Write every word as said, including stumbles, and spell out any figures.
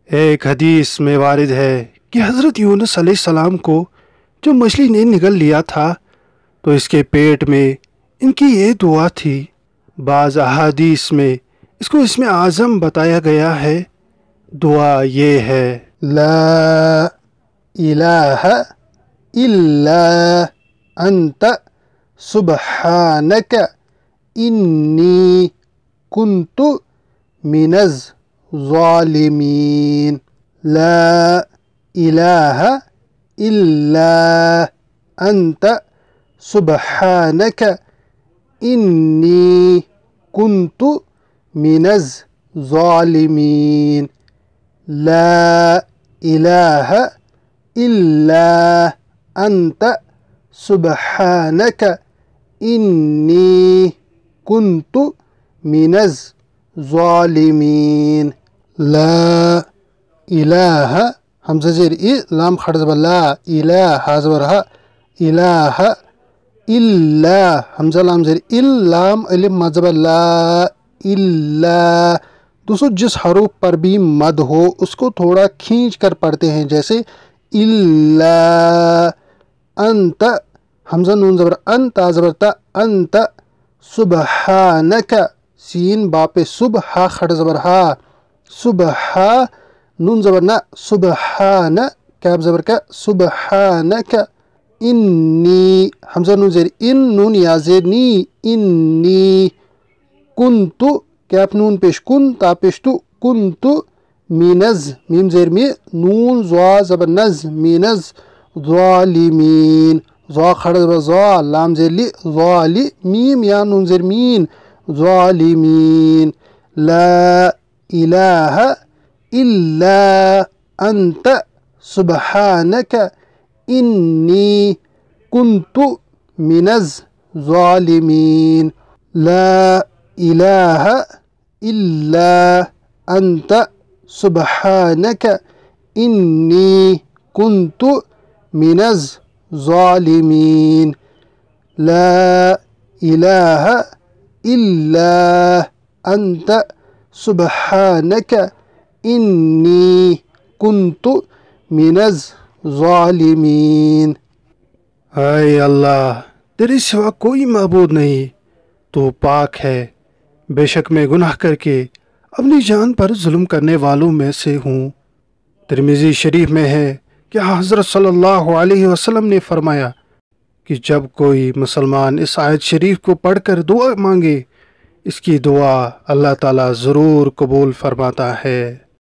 ایک حدیث میں وارد ہے کہ حضرت یونس علیہ السلام کو جو مچھلی نے نگل لیا تھا تو اس کے پیٹ میں ان کی یہ دعا تھی۔ بعض احادیث میں اس کو اسم اعظم بتایا گیا ہے۔ دعا یہ ہے: لا الہ الا انت سبحانک انی کنت من الظالمین۔ لا الہ الا انت سبحانک انی کنت من الظالمین۔ لا الہ الا انت سبحانک انی کنت من الظالمین۔ لا الہ حمزہ زیر ای لام خڑ زبر لا الہ زبر ہا الہ الا حمزہ لام زیر ال لام الف مد زبر لا الا۔ دوستو جس حروف پر بھی مد ہو اس کو تھوڑا کھینچ کر پڑھتے ہیں، جیسے الا انت حمزہ نون زبر انت زبر تا انت سبحانک سین با پہ صبح خڑ زبر ہا صبح نون زبر نا سبحان کیب زبر کا سبحانک انی حمزہ نون زیر ان نون یا زیر نی انی کنتو کیپ نون پیش کن تا پیش تو کنتو مینز میم زیر می نون زوا زبر نز مینز ظالمین زوا خڑ زبر زوا لام زیر لی ظالی میم یا نون زیر مین ظالمین۔ لا الہ الا انت سبحانک انی کنت من الظالمین۔ لا الہ الا انت سبحانک انی کنت من الظالمین۔ لا الہ الا انت سبحانک انی کنت من الظالمین۔ اے اللہ، تیرے سوا کوئی معبود نہیں، تو پاک ہے، بے شک میں گناہ کر کے اپنی جان پر ظلم کرنے والوں میں سے ہوں۔ ترمذی شریف میں ہے کہ حضرت صلی اللہ علیہ وسلم نے فرمایا کہ جب کوئی مسلمان اس آیت شریف کو پڑھ کر دعا مانگے، اس کی دعا اللہ تعالیٰ ضرور قبول فرماتا ہے۔